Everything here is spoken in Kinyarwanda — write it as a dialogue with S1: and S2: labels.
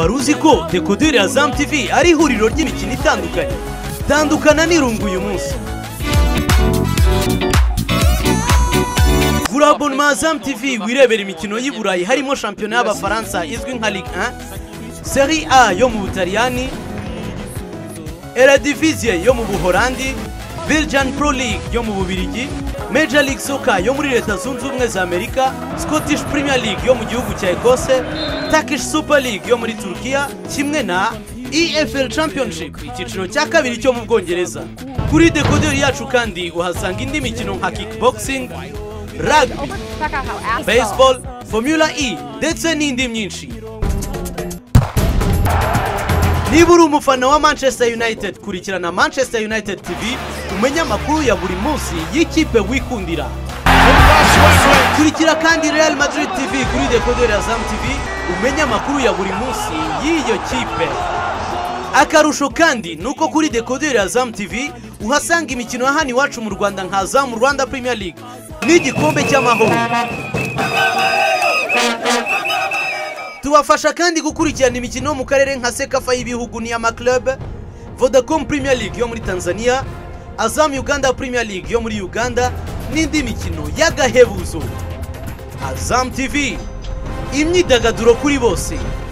S1: wari uzi ko dekoderi ya Azam TV ari ihuriro ry'imikino itandukanye? Tandukana n'irungu uyu munsi. Gura abonnement Azam TV wirebera imikino y'i Burayi harimo shampiyona y'Abafaransa izwi nka Ligue 1, Serie A yo mu Butaliyani, Eredivisie yo mu Buholandi, Belgian Pro League yo mu Bubiligi, Major League Soccer yo muri Leta Zunze Ubumwe za Amerika, Scottish Premier League yo mu gihugu cya Ecosse, Turkish Super League yo muri Turkiya, kimwe na EFL Championship icyiciro cya kabiri cyo mu Bwongereza. Kuri dekoderi yacu kandi uhasanga indi mikino nka kickboxing, rugby, baseball, Formula E ndetse n'indi myinshi. Niba uri umufana wa Manchester United, kurikirana Manchester United TV umenya amakuru ya buri munsi y'ikipe wikundira. Kurikira kandi Real Madrid TV kuri dekoderi ya Azam TV umenya amakuru ya buri munsi y'iyo kipe. Akarusho kandi nuko kuri dekoderi ya Azam TV uhasanga imikino ya hano iwacu mu Rwanda nka Azam Rwanda Premier League n'igikombe cy'amahoro. Tubafasha kandi gukurikirana imikino mu karere nka Sekafa y'ibihugu n'iy'ama club, Vodacom Premier League yo muri Tanzania, Azam Uganda Premier League yo muri Uganda n'indi mikino y'agahebuzo. Azam TV, imyidagaduro kuri bose.